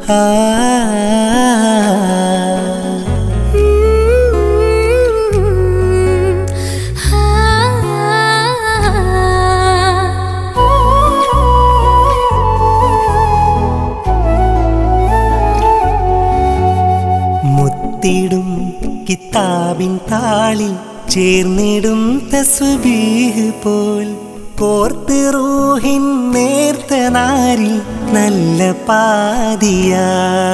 മുത്തിടും കിതാബിൻ താളിൽ ചേർന്നിടും തസ്ബീഹ് പോൽ കോർത്ത് റൂഹിൻ നേർത്ത നാരിൽ നല്ല പാതിയാ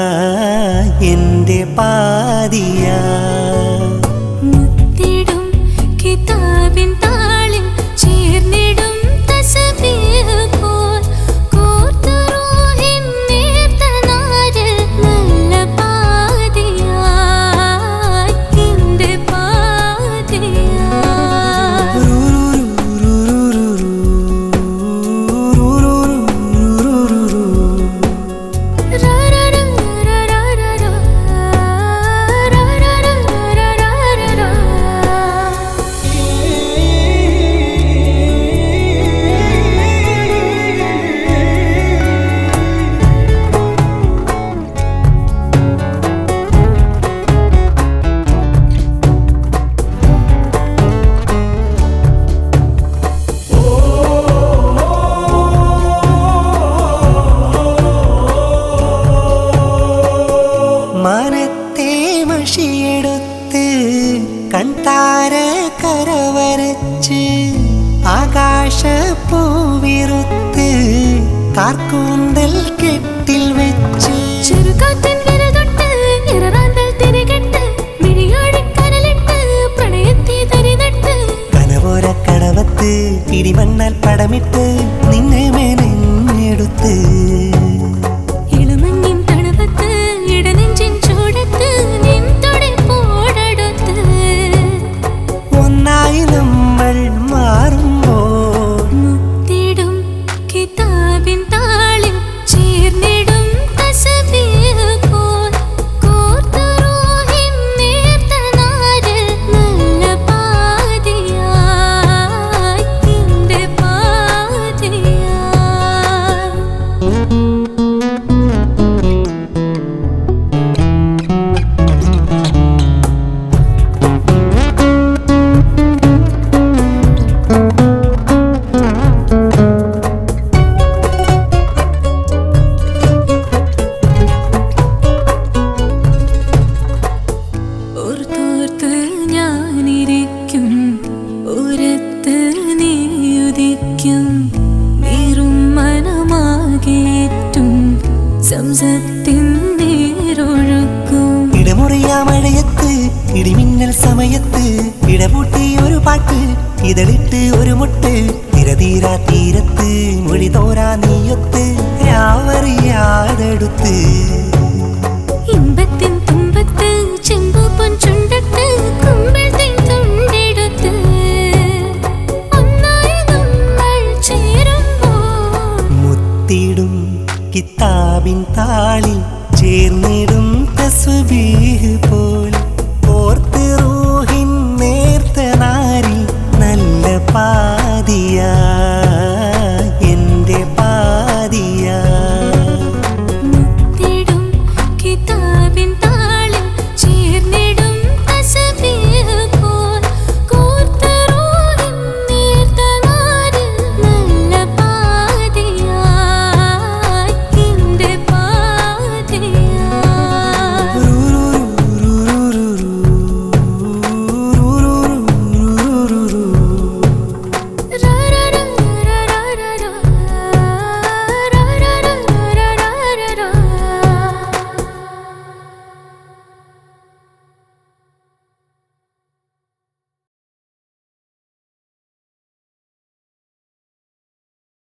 എൻ്റെ പാതിയാ. മുത്തിടും കിതാബിൻ താളിൽ ചേർന്നിടും തസ്ബീഹ് പോൽ കോർത്ത് റൂഹിൻ നേർത്ത നാരിൽ നല്ല പാതിയാ എൻ്റെ പാതിയാ. മനത്തെ മഷിയെടുത്ത് കണ്ടാര കരവരച്ച് ആകാശപ്പൂവിറുത്ത് കാർക്കൂന്തൽ കെട്ടിൽ വെച്ച് ചെറുകാറ്റിൻ വിരൽ തൊട്ട് നിററാന്തൽ തിരികെട്ട് മിഴിയാടിക്കനലിട്ട് പ്രണയത്തെ തരിനട്ട് കനവോര കടവത്ത് പിടിമണ്ണാൽ പടമിട്ട് നിന്നെ മെനഞ്ഞെടുത്ത് ഇളമഞ്ഞിൻ തണുപ്പത്ത് ഇടനെഞ്ചിൻ ചൂടത്ത് നിൻതൊടി പോടടുത്ത് ഒന്നായി നമ്മൾ മാറുമ്പോൾ മുത്തിടും കിതാബിൻ താളിൽ ചേർന്നിടും തസ്ബീഹ് പോൽ കോർത്ത് റൂഹിൻ നേർത്ത നാരിൽ നല്ല പാതിയാ എൻ്റെ പാതിയാ. ഓർത്തോർത്ത് ഞാനിരിക്കും ഓരത്ത് നീയുദിക്കും നീറും മനമാകേറ്റും സംസത്തിൻ നീരൊഴുക്കും. ഇടമുറിയാ മഴയത്ത് ഇടിമിന്നൽ സമയത്ത് ഇടപൂട്ടി ഒരു പാട്ട് ഇതളിട്ട് ഒരു മുട്ട് തിരതീരാ തീരത്ത് മൊഴി തോരാ നീയൊത്ത് രാവറിയാതെടുത്ത് ഇമ്പത്തിൻ തുമ്പത്ത് ചെമ്പൂപ്പൻ ചുണ്ടത്ത് കുമ്പിൾ തേൻ തുണ്ടെടുത്ത് ഒന്നായി നമ്മൾ ചേരുമ്പോൾ മുത്തിടും കിതാബിൻ താളിൽ ചേർന്നിടും തസ്ബീഹ്